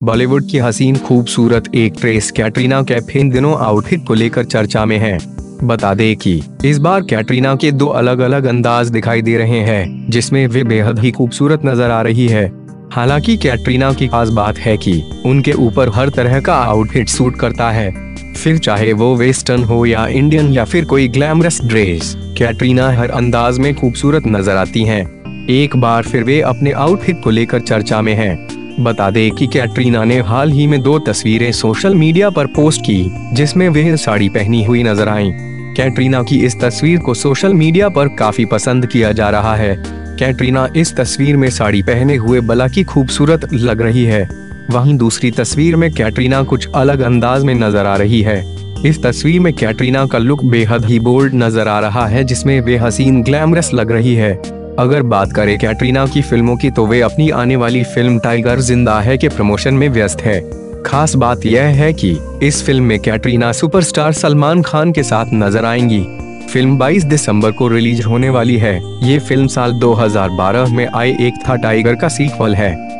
बॉलीवुड की हसीन खूबसूरत एक्ट्रेस कैटरीना कैफ इन दिनों आउटफिट को लेकर चर्चा में है। बता दें कि इस बार कैटरीना के दो अलग अलग अंदाज दिखाई दे रहे हैं, जिसमें वे बेहद ही खूबसूरत नजर आ रही है। हालांकि कैटरीना की खास बात है कि उनके ऊपर हर तरह का आउटफिट सूट करता है, फिर चाहे वो वेस्टर्न हो या इंडियन या फिर कोई ग्लैमरस ड्रेस, कैटरीना हर अंदाज में खूबसूरत नजर आती हैं। एक बार फिर वे अपने आउटफिट को लेकर चर्चा में हैं। बता दें कि कैटरीना ने हाल ही में 2 तस्वीरें सोशल मीडिया पर पोस्ट की, जिसमें वे साड़ी पहनी हुई नजर आईं। कैटरीना की इस तस्वीर को सोशल मीडिया पर काफी पसंद किया जा रहा है। कैटरीना इस तस्वीर में साड़ी पहने हुए बालाकी खूबसूरत लग रही है। वहीं दूसरी तस्वीर में कैटरीना कुछ अलग अंदाज में नजर आ रही है। इस तस्वीर में कैटरीना का लुक बेहद ही बोल्ड नजर आ रहा है, जिसमें वे हसीन ग्लैमरस लग रही है। अगर बात करें कैटरीना की फिल्मों की, तो वे अपनी आने वाली फिल्म टाइगर जिंदा है के प्रमोशन में व्यस्त है। खास बात यह है कि इस फिल्म में कैटरीना सुपरस्टार सलमान खान के साथ नजर आएंगी। फिल्म 22 दिसंबर को रिलीज होने वाली है। ये फिल्म साल 2012 में आई एक था टाइगर का सीक्वल है।